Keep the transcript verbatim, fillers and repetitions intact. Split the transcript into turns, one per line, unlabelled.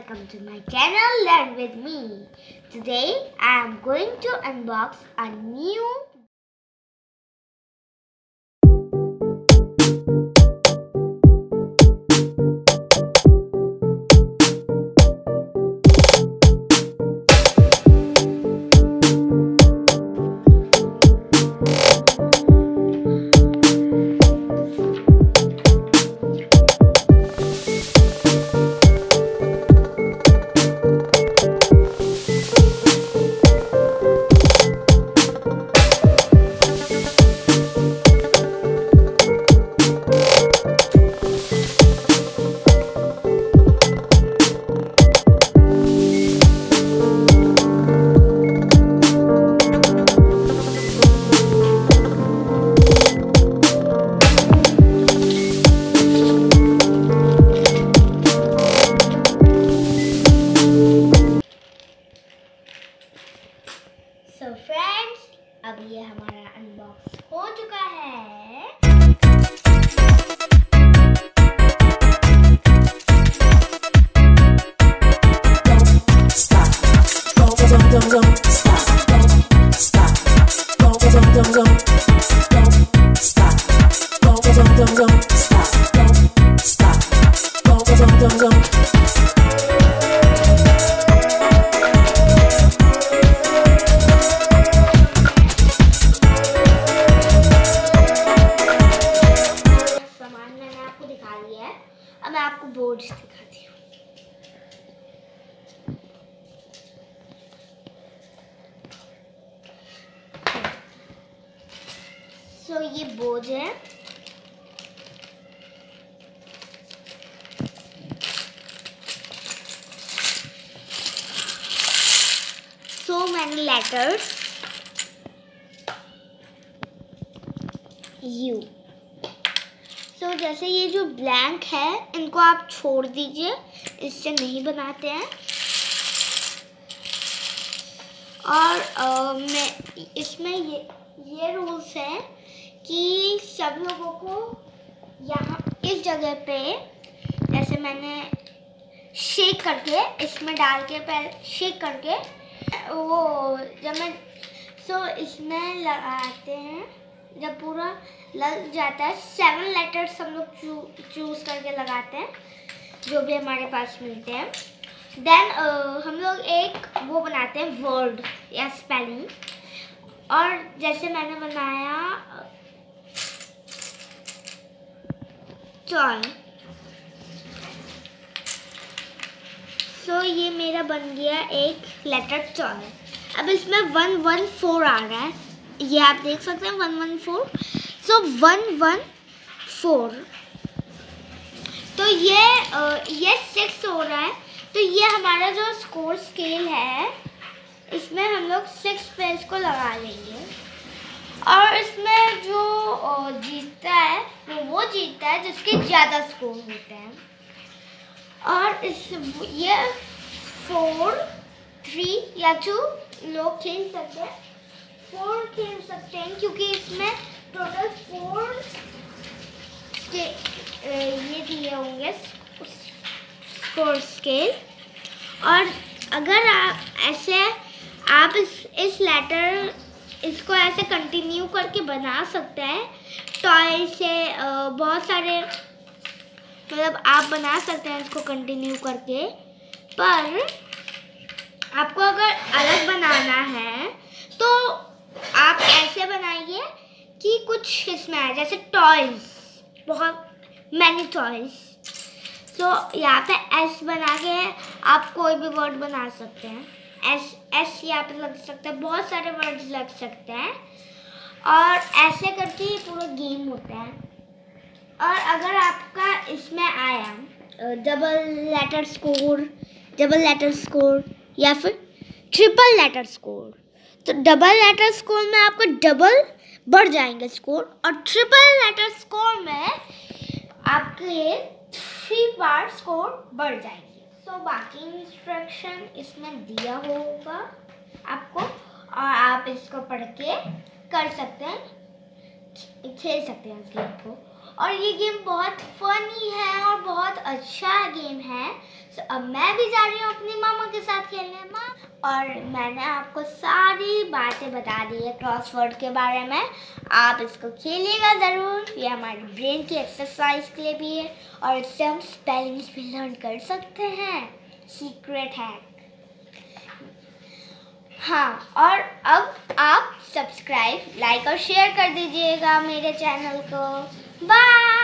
welcome to my channel Learn with me. Today I am going to unbox a new So friends, अब ये हमारा unbox हो चुका है।
Don't stop, don't don't don't don't stop, don't stop, don't don't don't don't don't stop, don't don't don't don't stop, don't stop, don't don't don't don't.
अब मैं आपको board दिखाती हूँ। सो so, ये बोर्ड है। So many letters. U. तो so, जैसे ये जो ब्लैंक है इनको आप छोड़ दीजिए, इससे नहीं बनाते हैं। और आ, मैं इसमें ये ये रूल्स है कि सब लोगों को यहाँ इस जगह पे जैसे मैंने शेक करके इसमें डाल के पहले शेक करके वो जब मैं सो इसमें लगाते हैं, जब पूरा लग जाता है सेवन लेटर्स हम लोग चू, चूज करके लगाते हैं जो भी हमारे पास मिलते हैं। देन uh, हम लोग एक वो बनाते हैं वर्ड या स्पेलिंग। और जैसे मैंने बनाया टॉय, सो ये मेरा बन गया एक लेटर टॉय। अब इसमें वन वन फोर आ रहा है, ये आप देख सकते हैं one one four. So one one four, तो ये ये सिक्स हो रहा है। तो ये हमारा जो स्कोर स्केल है इसमें हम लोग सिक्स पे इसको लगा लेंगे। और इसमें जो जीतता है वो वो जीतता है जिसके ज़्यादा स्कोर होते हैं। और इस ये फोर थ्री या टू लोग खेल सकते हैं, फोर खेल सकते हैं क्योंकि इसमें टोटल फोर के ये दिए होंगे स्कोर स्केल। और अगर आप ऐसे आप इस इस लेटर इसको ऐसे कंटिन्यू करके बना सकते हैं टॉय से, बहुत सारे मतलब आप बना सकते हैं इसको कंटिन्यू करके। पर आपको अगर अलग बनाना है तो आप ऐसे बनाइए कि कुछ इसमें आए, जैसे टॉयज, बहुत मैनी टॉयज। तो यहाँ पे एस बना के आप कोई भी वर्ड बना सकते हैं। एस एस यहाँ पे लग सकता है, बहुत सारे वर्ड्स लग सकते हैं। और ऐसे करके ये पूरा गेम होता है। और अगर आपका इसमें आया double letter score, double letter score या फिर ट्रिपल लेटर स्कोर, तो डबल लेटर स्कोर में आपका डबल बढ़ जाएंगे स्कोर, और ट्रिपल लेटर स्कोर में आपके थ्री बार स्कोर बढ़ जाएंगे। तो बाकी इंस्ट्रक्शन इसमें दिया होगा आपको, और आप इसको पढ़ के कर सकते हैं, खेल सकते हैं इस गेम को। और ये गेम बहुत फनी है और बहुत अच्छा गेम है। तो अब मैं भी जा रही हूँ अपनी मामा के साथ खेलने में, और मैंने आपको सारी बातें बता दी है क्रॉसवर्ड के बारे में। आप इसको खेलिएगा ज़रूर, ये हमारे ब्रेन की एक्सरसाइज के लिए भी है और इससे हम स्पेलिंग्स भी लर्न कर सकते हैं। सीक्रेट है। हाँ, और अब आप सब्सक्राइब, लाइक और शेयर कर दीजिएगा मेरे चैनल को। बाय।